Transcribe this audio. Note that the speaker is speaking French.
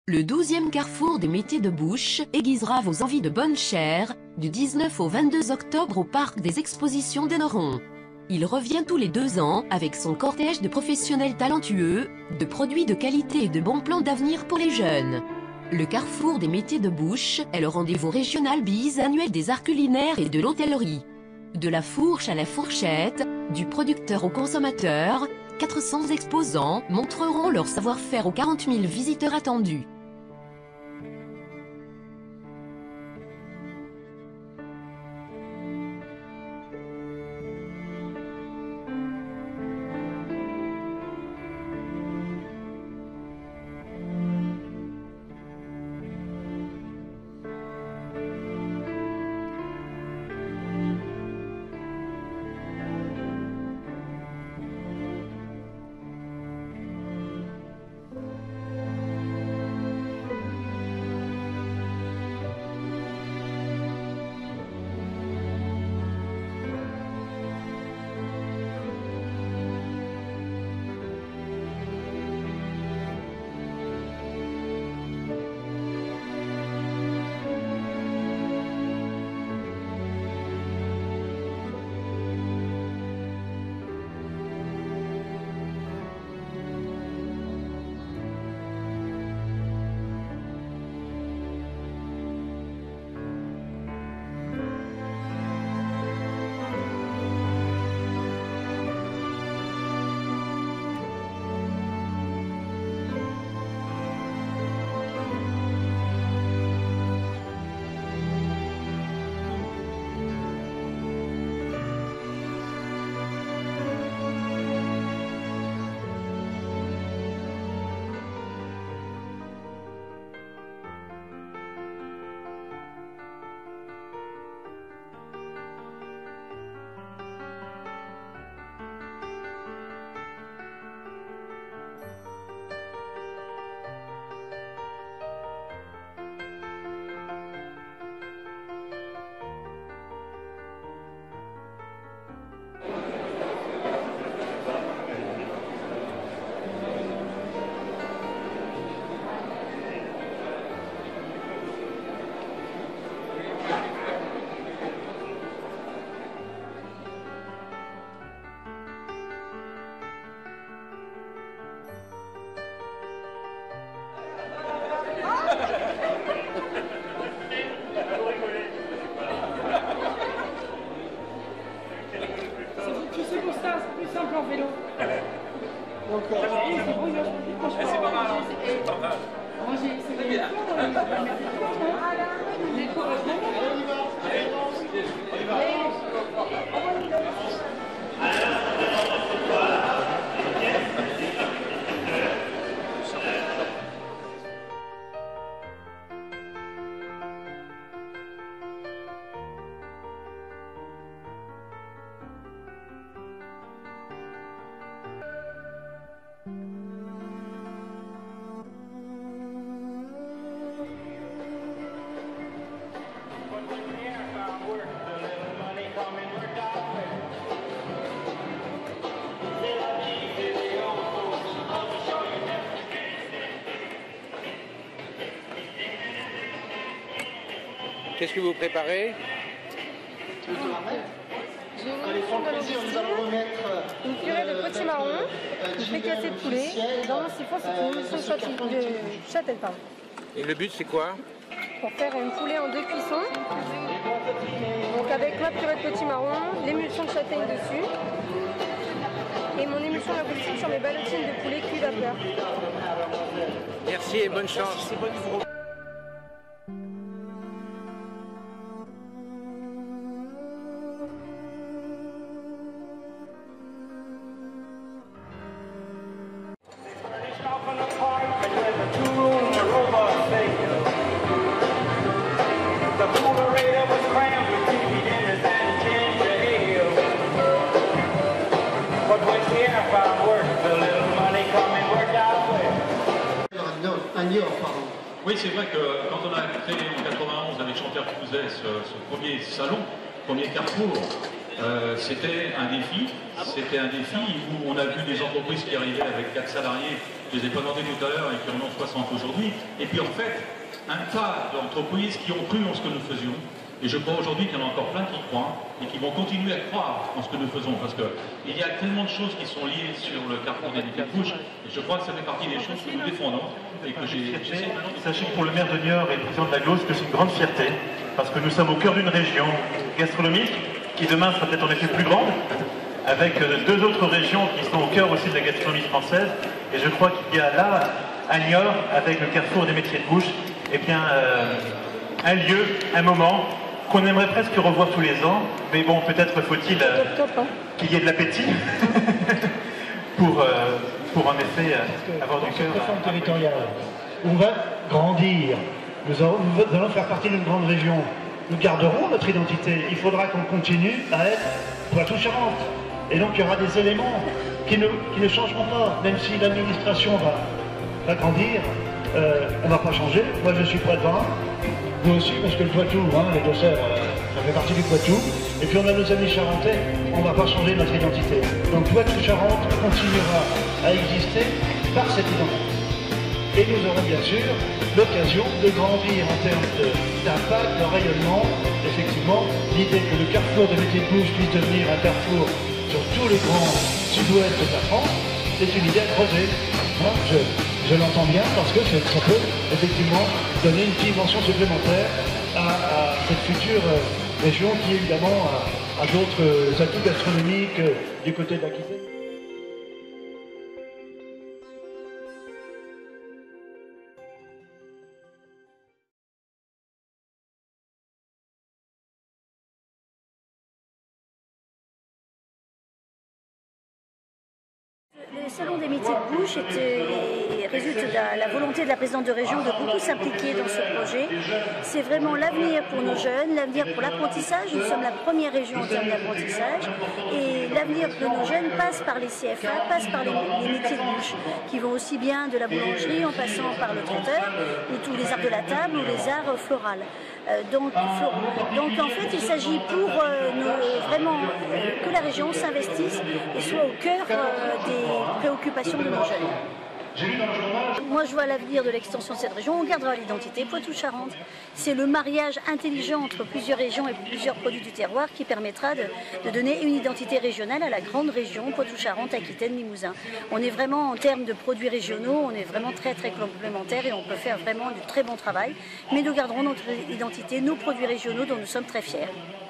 Le 12e carrefour des métiers de bouche aiguisera vos envies de bonne chère, du 19 au 22 octobre au parc des expositions d'Enneron. Il revient tous les 2 ans avec son cortège de professionnels talentueux, de produits de qualité et de bons plans d'avenir pour les jeunes. Le carrefour des métiers de bouche est le rendez-vous régional bisannuel des arts culinaires et de l'hôtellerie. De la fourche à la fourchette, du producteur au consommateur, 400 exposants montreront leur savoir-faire aux 40 000 visiteurs attendus. C'est pas mal, c'est pas mal. C'est bien. Qu'est-ce que vous préparez? J'ai une émission de langoustine, une purée de potimarron, une fricassée de poulet. Dans mon siphon, c'est une émission de châtaigne. Et le but, c'est quoi? Pour faire une poulet en 2 cuissons. Donc avec ma purée de potimarron, l'émulsion de châtaigne dessus. Et mon émulsion de langoustine sur mes ballotines de poulet cuit vapeur. Merci et bonne chance. Oui, c'est vrai que quand on a créé en 91 avec Jean-Pierre Pouzet ce premier salon, premier carrefour, c'était un défi où on a vu des entreprises qui arrivaient avec 4 salariés je ne les ai pas demandés tout à l'heure et qui en ont 60 aujourd'hui. Et puis en fait, un tas d'entreprises qui ont cru en ce que nous faisions. Et je crois aujourd'hui qu'il y en a encore plein qui croient et qui vont continuer à croire en ce que nous faisons parce qu'il y a tellement de choses qui sont liées sur le carrefour des métiers de bouche et je crois que ça fait partie des choses que nous défendons et que j'essaie maintenant de... Sachez que pour le maire de Niort et le président de la GLOS que c'est une grande fierté parce que nous sommes au cœur d'une région gastronomique qui demain sera peut-être en effet plus grande avec deux autres régions qui sont au cœur aussi de la gastronomie française et je crois qu'il y a là à Niort avec le carrefour des métiers de bouche eh bien un lieu, un moment qu'on aimerait presque revoir tous les ans, mais bon, peut-être faut-il qu'il y ait de l'appétit pour en effet avoir du cœur. Réforme territoriale. On va grandir. Nous allons faire partie d'une grande région. Nous garderons notre identité. Il faudra qu'on continue à être Poitou-Charentes. Et donc il y aura des éléments qui ne changeront pas, même si l'administration va grandir. On ne va pas changer. Moi je suis poitevin. Vous aussi, parce que le Poitou, les Deux-Sèvres, ça fait partie du Poitou. Et puis on a nos amis charentais, on ne va pas changer notre identité. Donc Poitou-Charentes continuera à exister par cette identité. Et nous aurons bien sûr l'occasion de grandir en termes d'impact, de rayonnement. Effectivement, l'idée que le carrefour de métiers de bouche puisse devenir un carrefour sur tout le grand sud-ouest de la France, c'est une idée à creuser. Je l'entends bien parce que ça peut effectivement donner une dimension supplémentaire à cette future région qui évidemment a d'autres atouts gastronomiques du côté de l'Aquitaine. Le salon des métiers de bouche résulte de la volonté de la présidente de région de beaucoup s'impliquer dans ce projet. C'est vraiment l'avenir pour nos jeunes, l'avenir pour l'apprentissage. Nous sommes la première région en termes d'apprentissage. Et l'avenir de nos jeunes passe par les CFA, passe par les métiers de bouche, qui vont aussi bien de la boulangerie en passant par le traiteur, ou tous les arts de la table, ou les arts floraux. Donc en fait, il s'agit pour vraiment que la région s'investisse et soit au cœur des préoccupations de nos jeunes. Moi, je vois l'avenir de l'extension de cette région. On gardera l'identité Poitou-Charentes. C'est le mariage intelligent entre plusieurs régions et plusieurs produits du terroir qui permettra de donner une identité régionale à la grande région Poitou-Charentes, Aquitaine, Limousin. On est vraiment, en termes de produits régionaux, on est vraiment très très complémentaires et on peut faire vraiment du très bon travail. Mais nous garderons notre identité, nos produits régionaux dont nous sommes très fiers.